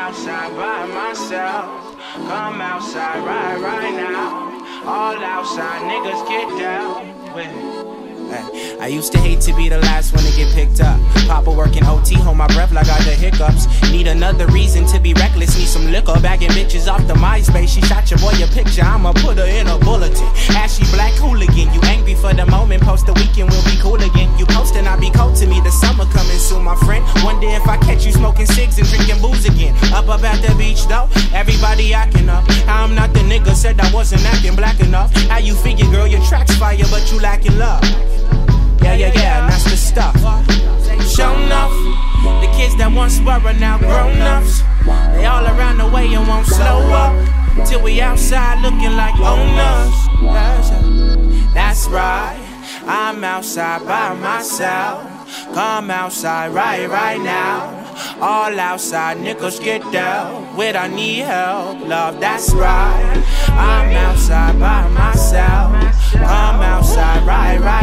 outside by myself. Come outside right now. All outside niggas get down with. I used to hate to be the last one to get picked up. Papa working OT, hold my breath like I got the hiccups. Need another reason to be reckless, need some liquor. Bagging bitches off the MySpace. She shot your boy a picture, I'ma put her in a bulletin. Ashy black hooligan, you angry for the moment. Post the weekend, we'll be cool again. You postin', I be cold to me. The summer coming soon, my friend. Wonder if I catch you smoking cigs and drinking booze again. Up at the beach though, everybody acting up. I'm not the nigga, said I wasn't acting black enough. How you figure, girl, your track's fire, but you lacking love. Yeah, and that's the stuff. Show enough. The kids that once were are now grown-ups. They all around the way and won't slow up till we outside looking like owners. That's right, I'm outside by myself. Come outside right now. All outside niggas get down with I need help, love, that's right. I'm outside by myself. Come outside right